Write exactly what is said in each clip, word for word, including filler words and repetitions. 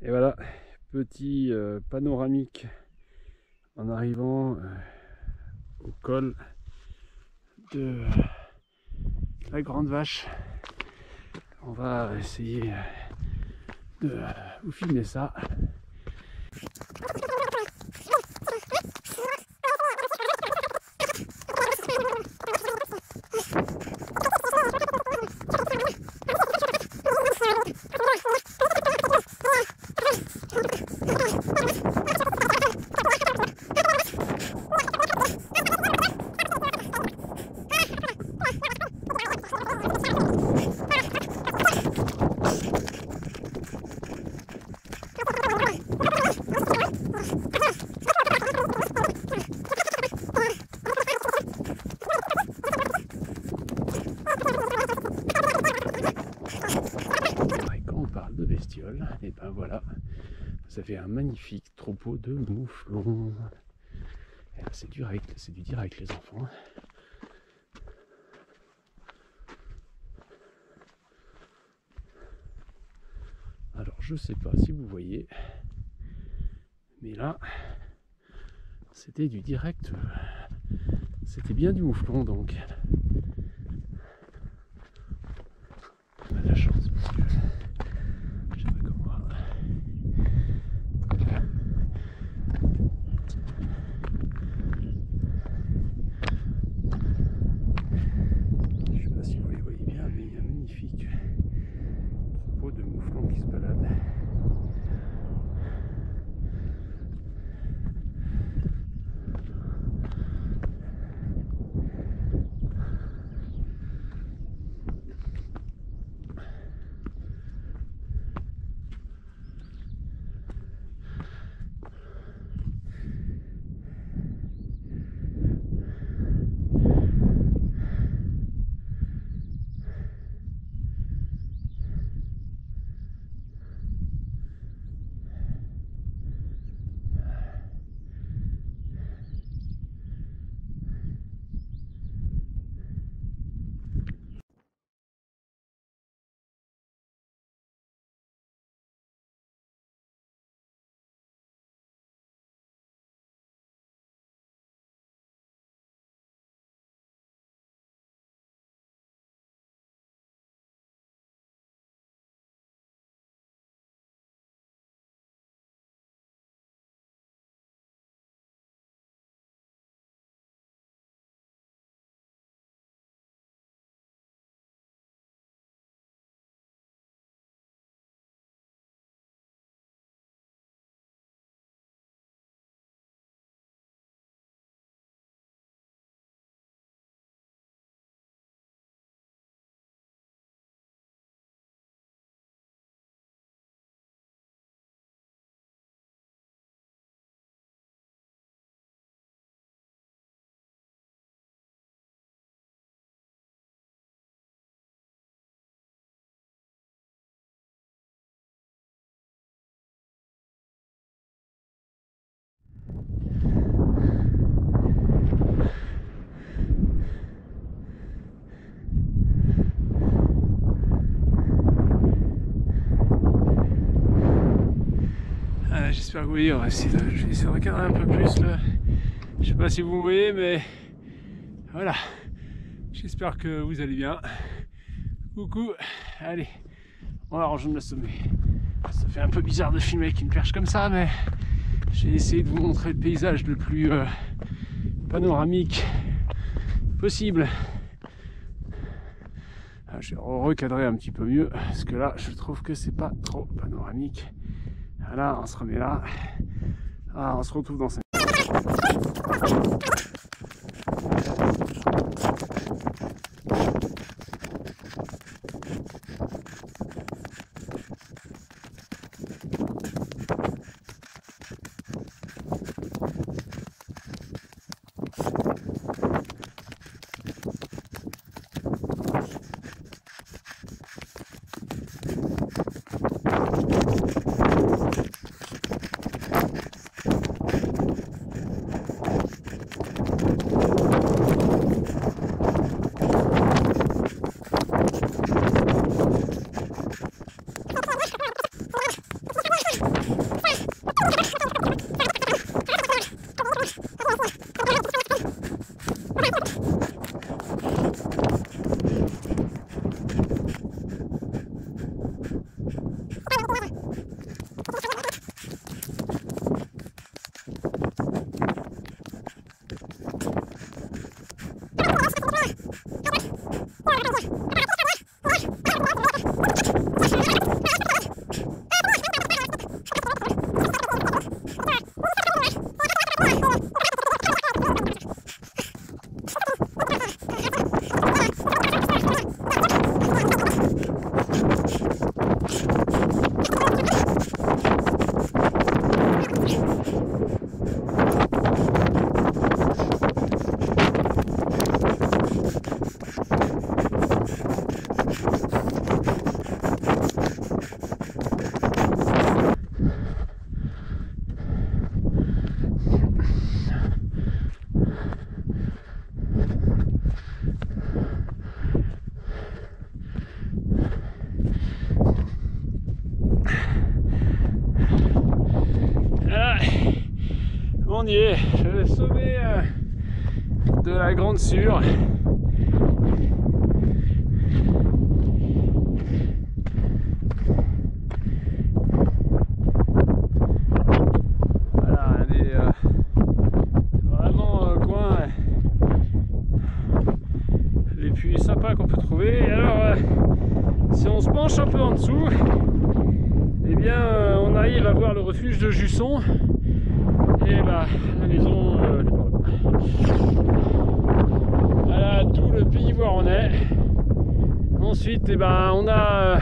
Et voilà, petit euh, panoramique en arrivant euh, au col de la Grande Vache. On va essayer de vous filmer ça. De bestioles, et ben voilà, vous avez un magnifique troupeau de mouflons. C'est direct, c'est du direct les enfants. Alors je sais pas si vous voyez, mais là c'était du direct, c'était bien du mouflon donc. On a de la chance parce que je sais pas comment. Je sais pas si vous les voyez bien, mais il y a un magnifique troupeau de mouflons qui se baladent. J'espère que vous voyez, on va essayer de, je vais essayer de recadrer un peu plus là. Je sais pas si vous voyez, mais voilà. J'espère que vous allez bien. Coucou, allez, on va rejoindre le sommet. Ça fait un peu bizarre de filmer avec une perche comme ça, mais j'ai essayé de vous montrer le paysage le plus euh, panoramique possible. Ah, je vais recadrer un petit peu mieux, parce que là, je trouve que c'est pas trop panoramique. Voilà, on se remet là. Ah, on se retrouve dans cette... on y est, le sommet euh, de la Grande Sûre. Voilà, un des euh, vraiment euh, coins euh, les plus sympas qu'on peut trouver. Et alors, euh, si on se penche un peu en dessous, eh bien, euh, on arrive à voir le refuge de Jusson. Et bah, la maison euh, du port. Voilà tout le pays où on est. Ensuite, eh ben, on a euh,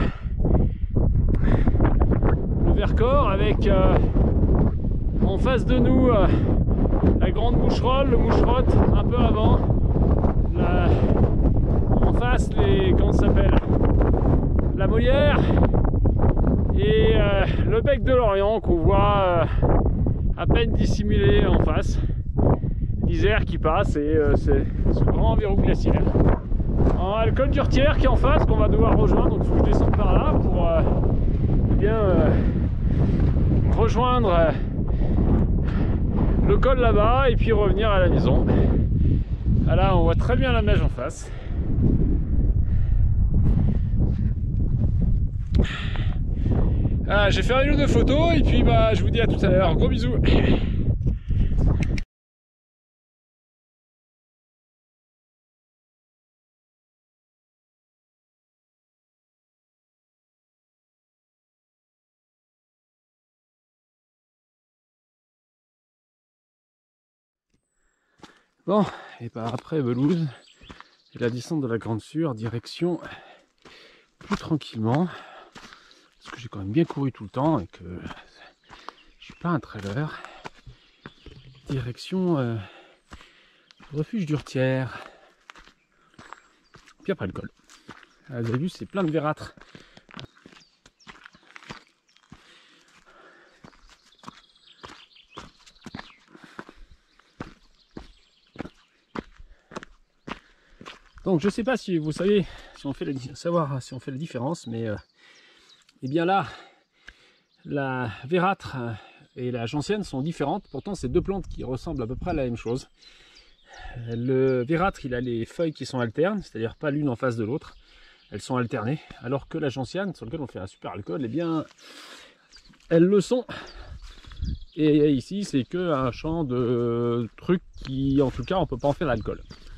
le Vercors avec euh, en face de nous euh, la grande moucherolle, le moucherotte un peu avant. La, en face, les, comment ça s'appelle, la Molière et euh, le bec de l'Orient qu'on voit euh, à peine dissimulé en face. L'Isère qui passe et euh, c'est ce grand verrou glaciaire. On a le col d'Urtière qui est en face qu'on va devoir rejoindre, donc il faut que je descende par là pour euh, bien euh, rejoindre euh, le col là-bas et puis revenir à la maison. Ah, là on voit très bien la neige en face. Ah, j'ai fait une ou deux photos et puis bah je vous dis à tout à l'heure. Gros bisous. Bon, et bah après Belouze, et la descente de la Grande Sûre, direction plus tranquillement, parce que j'ai quand même bien couru tout le temps et que je suis pas un trailer. Direction euh, refuge d'Urtière. Puis après le col. Ah, vous avez vu, c'est plein de verâtres. Donc je sais pas si vous savez, si on fait la, savoir si on fait la différence, mais euh, eh bien là, la verâtre et la gentiane sont différentes. Pourtant, c'est deux plantes qui ressemblent à peu près à la même chose. Le verâtre, il a les feuilles qui sont alternes, c'est-à-dire pas l'une en face de l'autre. Elles sont alternées, alors que la gentiane, sur laquelle on fait un super alcool, eh bien, elles le sont. Et ici, c'est que un champ de trucs qui, en tout cas, on peut pas en faire d'alcool.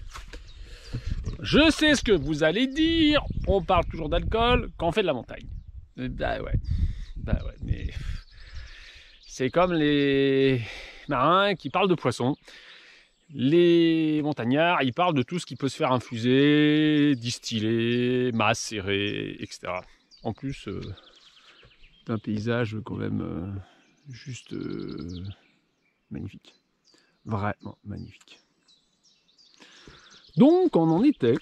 Je sais ce que vous allez dire, on parle toujours d'alcool quand on fait de la montagne. Bah ouais, bah ouais, mais c'est comme les marins qui parlent de poissons. Les montagnards, ils parlent de tout ce qui peut se faire infuser, distiller, macérer, et cetera. En plus, euh, d'un paysage quand même euh, juste euh, magnifique. Vraiment magnifique. Donc, on en était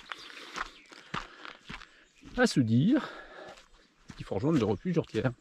à se dire qu'il faut rejoindre le refuge d'Urtière.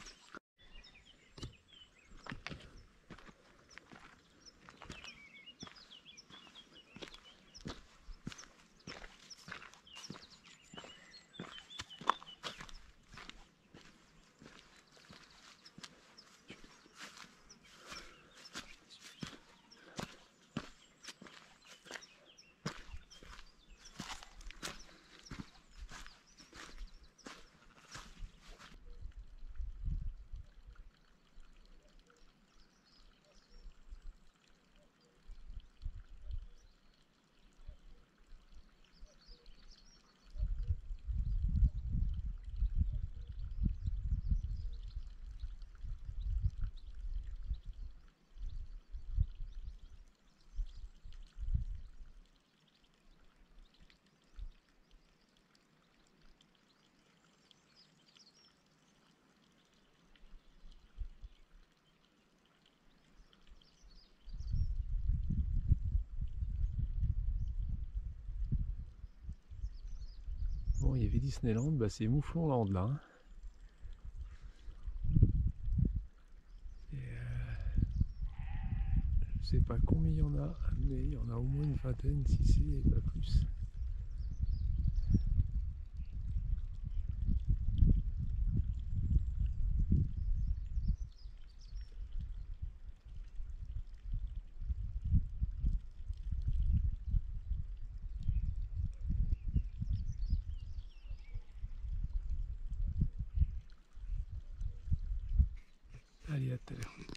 Bon, il y avait Disneyland, bah c'est Mouflonland là. Hein. Et euh, je sais pas combien il y en a, mais il y en a au moins une vingtaine, si c'est pas plus. Allez, à tout à l'heure.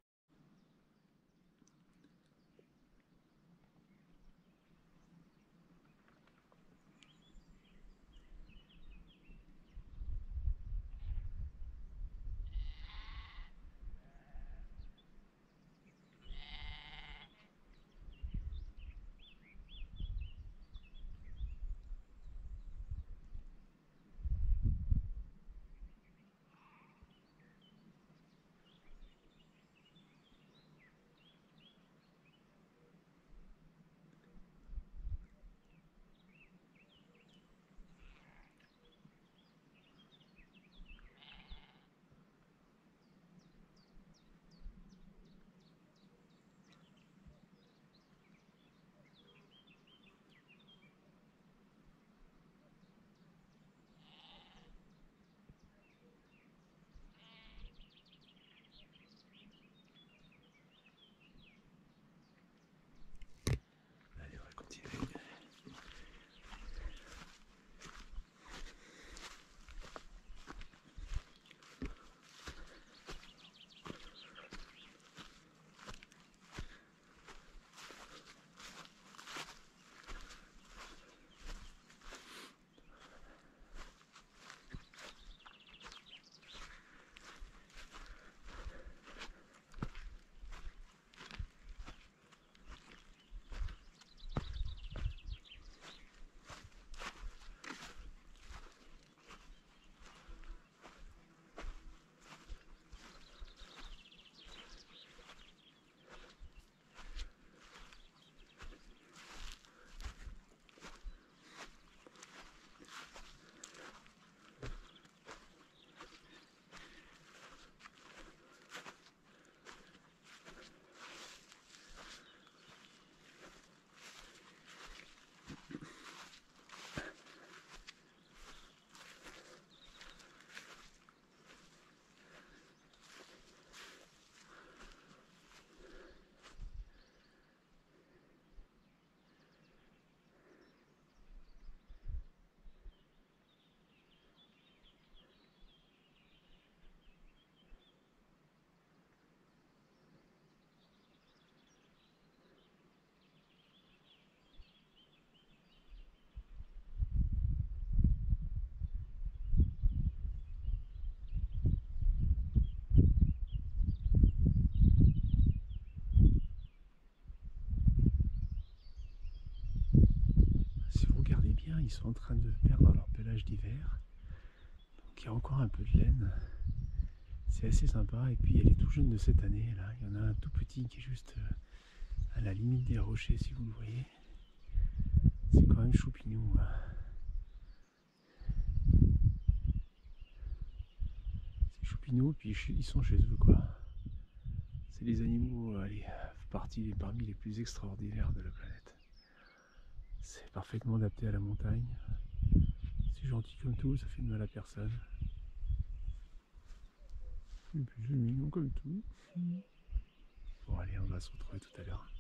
Ils sont en train de perdre leur pelage d'hiver, donc il y a encore un peu de laine, c'est assez sympa. Et puis il y a les tout jeunes de cette année là, il y en a un tout petit qui est juste à la limite des rochers, si vous le voyez, c'est quand même choupinou. C'est choupinou, puis ils sont chez eux quoi. C'est les animaux, allez, partie parmi les plus extraordinaires de la planète. C'est parfaitement adapté à la montagne. C'est gentil comme tout, ça fait de mal à personne. Et puis c'est mignon comme tout. Bon allez, on va se retrouver tout à l'heure.